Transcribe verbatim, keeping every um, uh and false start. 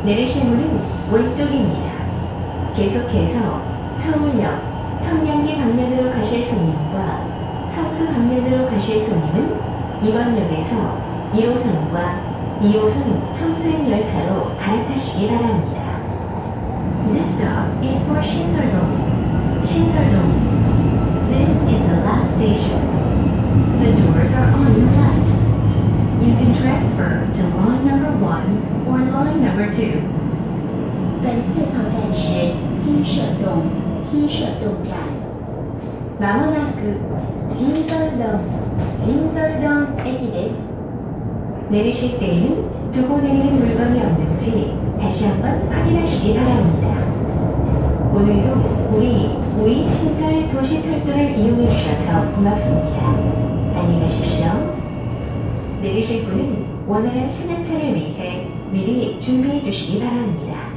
내리실 문은 왼쪽입니다. 계속해서 서울역, 청량리 방면으로 가실 손님과 성수 방면으로 가실 손님은 이번 역에서 일 호선과 이 호선 성수행 열차로 갈아타시기 바랍니다. This stop is for 신설동. 신설동. This is the last station. The doors are on your left. You can transfer to line number one or line number two. 本次到站是新社洞新社洞站。まもなく新설동 신설동駅です。 내리실 때에는 두고 내리는 물건이 없는지 다시 한번 확인하시기 바랍니다. 오늘도 우리 우이신설 도시철도를 이용해 주셔서 고맙습니다. 안녕히 가십시오. 내리실 분은 원활한 승하차를 위해 미리 준비해 주시기 바랍니다.